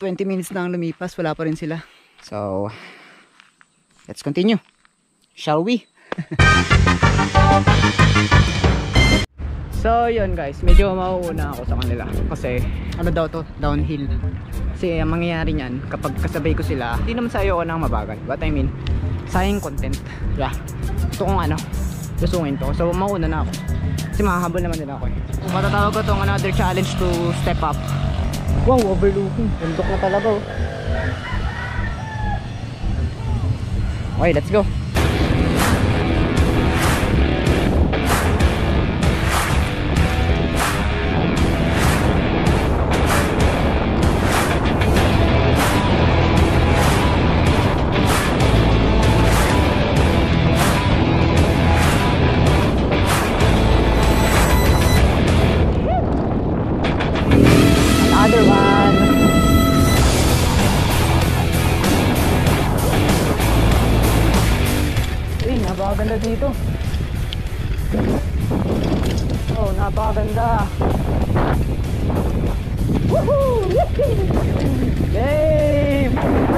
20 minutes na ang lumipas, wala pa rin sila. So, let's continue. Shall we? So, yun guys, medyo mauuna ako sa kanila. Kasi, ano daw to? Downhill. Kasi, ang mangyayari niyan, kapag kasabay ko sila, hindi naman sa ayoko nang mabagal. But I mean, sayang content. Yeah. Ito kung ano, lusungin to. So, mauuna na ako. Kasi makahabol naman nila ako eh. Kung matatawag ko itong another challenge to step up. Wow, overlooking. Bundok na talaga oh. Okay, let's go. Another one. Uy, napakaganda dito. Oh, napakaganda. Woohoo! Game!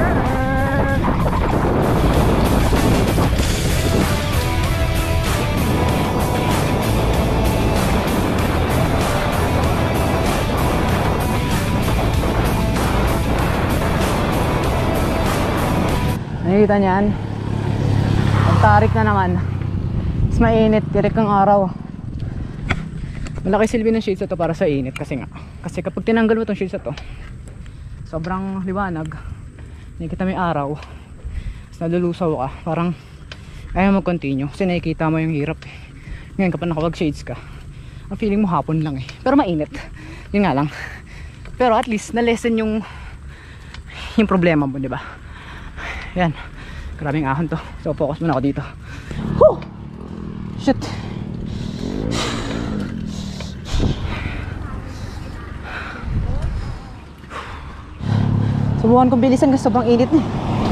Nakikita niyan, magtarik na naman. Mas mainit, tirik ang araw. Malaki silbi ng shades ito para sa init kasi nga. Kasi kapag tinanggal mo itong shades ito, sobrang liwanag. Nakikita mo yung araw, mas nalulusaw ka. Parang ayaw mag-continue kasi nakikita mo yung hirap eh. Ngayon kapag nakawag shades ka, ang feeling mo hapon lang eh. Pero mainit, yun nga lang. Pero at least na-lessen yung problema mo, di ba? Yan, grabing ahon to. So focus muna ako dito. Whew! Shit. Subukan kong bilisan kasi sobrang init na.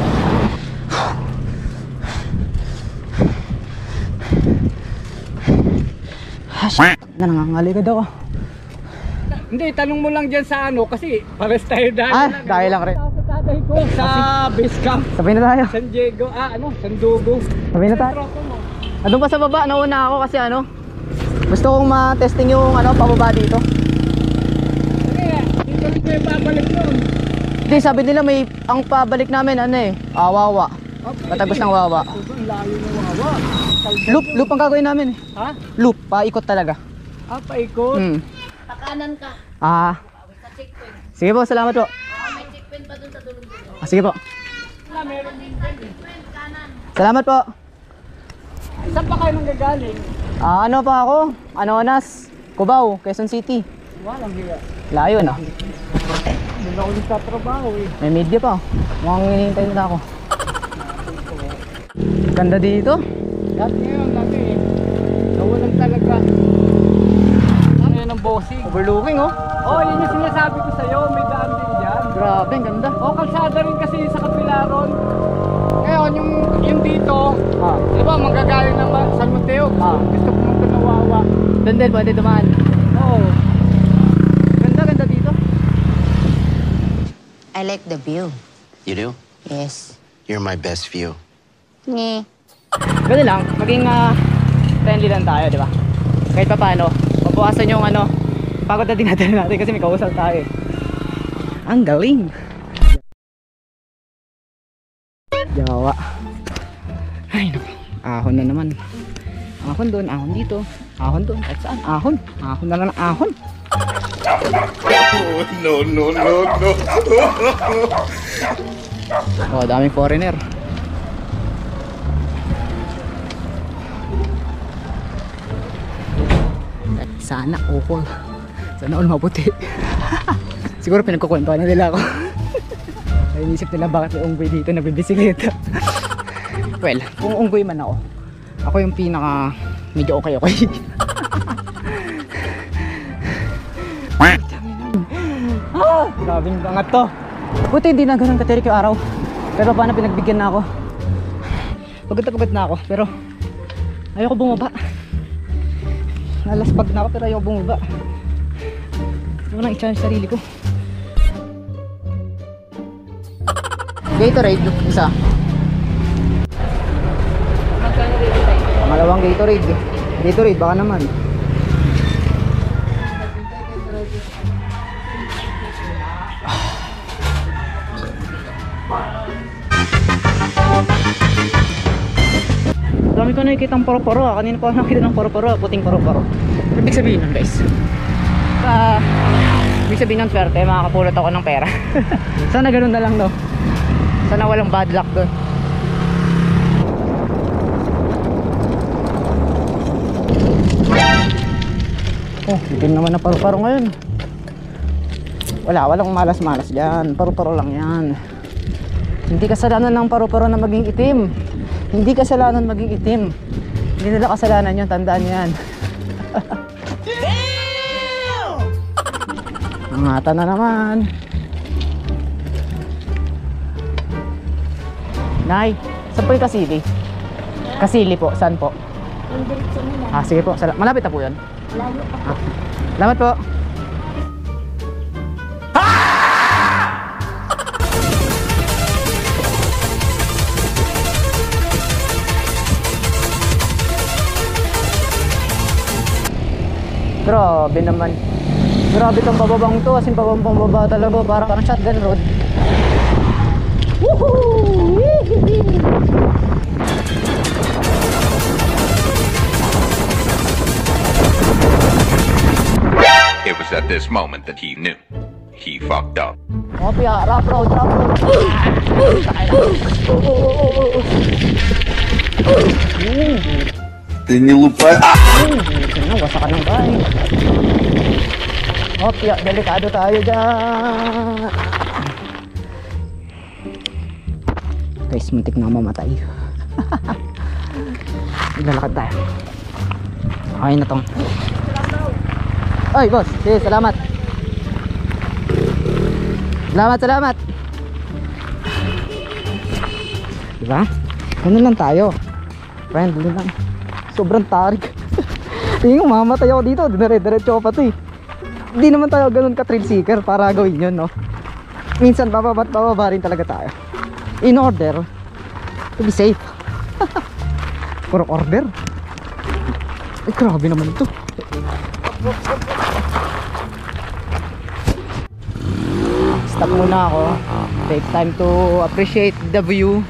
Shit, nangangaligad ako. Hindi, tanong mo lang dyan sa ano kasi pares tayo dahil lang. Dahil lang rin. Sa base camp Sabay na tayo. San Diego, San Dugo. Sabay na tayo. Andun pa sa baba, nauna ako kasi ano, gusto kong ma-testing yung pababa dito. Dito rin kayo babalik nun. Hindi, sabi nila may, ang pabalik namin Wawa. Patagos ng Wawa. Layo ng Wawa. Loop ang gagawin namin eh. Ha? Loop, paikot talaga. Paikot? Pakanan ka. Sa checkpoint. Sige po, salamat po. May checkpoint pa dun sa dulong-dulong. Sige po. Meron din Checkpoint kanan. Salamat po. Saan pa kayo nang gagaling? Ano pa ako? Anonas, Cubao, Quezon City. Walang hiya. Layo na. Doon ako sa trabaho eh. May media pa. Mukhang hinihintay nila ako. Ganda dito. Dati ngayon lagi eh. Nawalan talaga. Ano yun ang bossing? Overlooking oh. Oh, yun yung sinasabi ko sa'yo. May daan din dyan. Grabe, ang ganda. Oh, kalsada rin kasi sa Kapilaron. Ngayon, yung dito, di ba, manggagaling ng San Mateo. Gusto pumunta ng Wawa. Doon din, pwede dumaan. Oo. Ganda dito. I like the view. You do? Yes. You're my best view. Nge. Ganda lang, maging friendly lang tayo, di ba? Kahit pa paano, mabukasan yung pagod na dinadala natin kasi may kausap tayo eh. Ang galing! Jawa. Ay naku, ahon na naman. Ahon doon, ahon dito, ahon doon, at saan? Ahon na lang ng ahon. Oh, no. Oh, daming foreigner. Sana all. Sana all mabuti. Siguro pinagkukwentuhan na nila ako. Ay, inisip nila bakit may unggoy dito na bibisikleta. Well, kung unggoy man ako yung pinaka medyo okay. Grabing bangat to. Buti hindi na ganun katirik yung araw. Pero paano pinagbigyan na ako. Pagod na ako. Pero ayoko bumaba. Nalaspag na ako pero ayoko bumaba. Gusto ko nang i-challenge sarili ko. Gatorade, isa. Malawang Gatorade. Gatorade, baka naman. Dami ko nakikita ng paro-paro. Kanina pa ako nakikita ng paro-paro. Puting paro-paro. Ibig sabihin nun guys, ibig sabihin ng swerte, makakapulot ako ng pera. Sana ganun na lang, no? Sana walang bad luck doon. Oh, itim naman na paro-paro ngayon. Walang malas-malas dyan. Paro-paro lang yan. Hindi kasalanan ng paro-paro na maging itim. Hindi kasalanan maging itim. Hindi nila kasalanan yun, tandaan yan. Angatan na naman. Nay, saan po yung kasili? Kasili po, saan po? Sige po, malapit na po yun. Salamat po. Grabe naman. Grabe tong bababang to. As in pababa talaga. Parang shotgun road. Woohoo! It was at this moment that he knew. He fucked up. Kopya, rough road. Ты не лупай. Wasakan ng bahay. Kopya, delikado tayo dyan. Guys, muntik na mamatay. Lalakad tayo. Okay na tong. Ay, boss. Sige, salamat. Salamat. Diba? Ano lang tayo. Friendly lang. Sobrang tarik. Tingin mo, mamatay ako dito. Dire-diretso ako pati. Hindi naman tayo ganun ka thrill seeker para gawin yun, no? Minsan bababa rin talaga tayo. In order to be safe. Puro order. Ay, grabe naman ito. Stop muna ako. Take time to appreciate the view.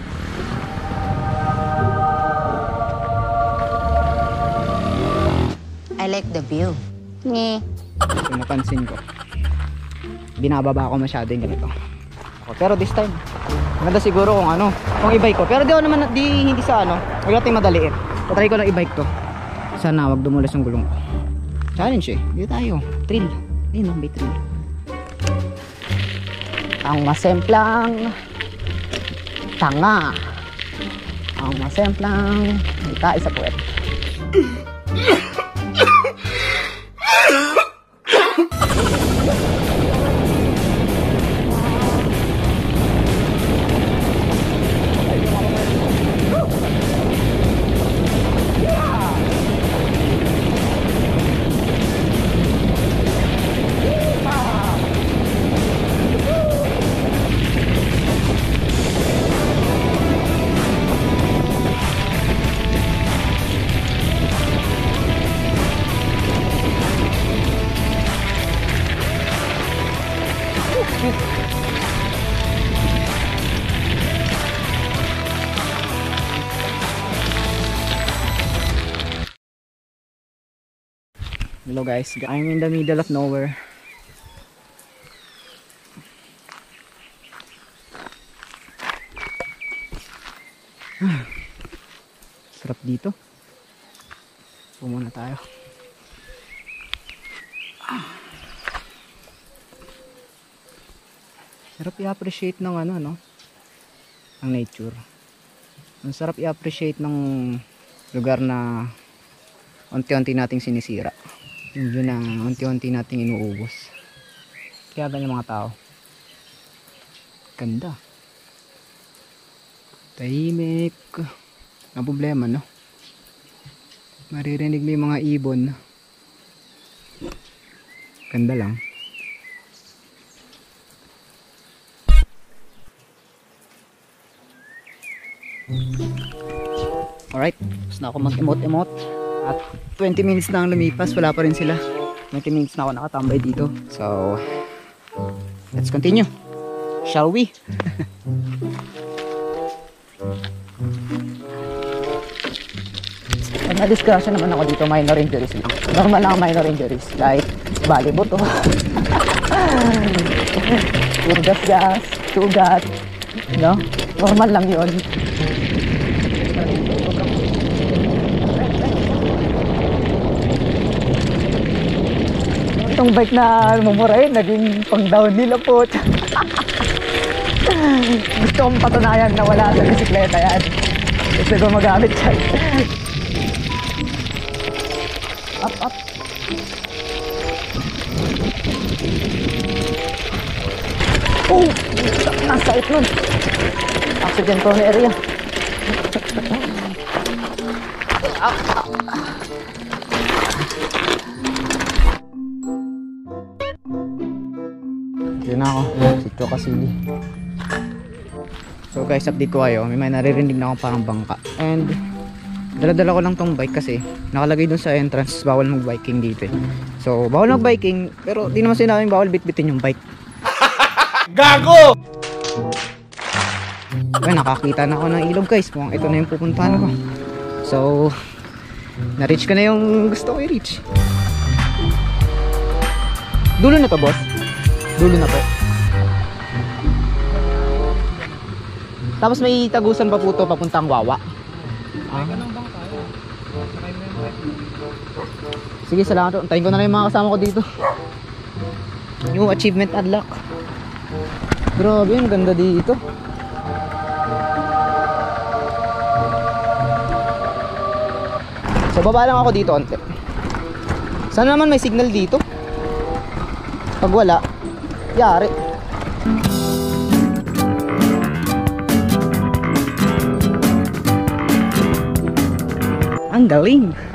I like the view. Nye. Kung napansin ko, binababa ako masyado yung ganito. Pero this time, maganda siguro kung i-bike ko. Pero hindi sa huwag natin madaliit. Patry ko lang i-bike to. Sana wag dumulas yung gulong ko. Challenge dito tayo. Thrill. Yun, may thrill. Ang masemplang tanga. Ang masemplang may tayo sa puwet. Hello guys, I'm in the middle of nowhere. Sarap dito. Pumuna tayo. Sarap i-appreciate ng ng nature. Ang sarap i-appreciate ng lugar na unti-unti nating sinisira. Yun na unti-unti nating inuubos. Kaya ganyan mga tao. Ganda. Tahimik. Ang problema, no? Maririnig mo yung mga ibon. Ganda lang. Alright, tapos na ako mag-emote-emote. At 20 minutes na ang lumipas, wala pa rin sila. 20 minutes na ako nakatambay dito. So, let's continue. Shall we? Pag na-discussion naman ako dito, minor injuries lang. Normal lang ang minor injuries. Like, bali buto. Puro gas-gas, sugat. No? Normal lang yun. Itong bike na mumurahin, naging pang downhill po. Gusto kong patunayan na wala sa bisikleta yan. Gusto ko magamit yan. Up, up. Oh! Nasait nun. Accident prone area. Up, up. Yun na ako. Sityo Kasili. So guys, update ko kayo. May naririnig na ako parang bangka. And dala-dala ko lang tong bike kasi nakalagay dun sa entrance bawal mag-biking dito eh. So bawal mag-biking pero di naman sinabing bawal bitbitin yung bike. Gago! Okay, nakakita na ako ng ilog guys. Mukhang ito na yung pupuntahan ko. So na-reach ko na yung gusto ko i-reach. Dulo na to boss. Dulo na po. Tapos may tagusan pa po to papuntang Wawa. Sige, salamat. Antayin ko na lang yung mga kasama ko dito. New achievement unlock. Grabe, ang ganda dito. So baba lang ako dito onte. Sana naman may signal dito. Pag wala, yari. Ang galing.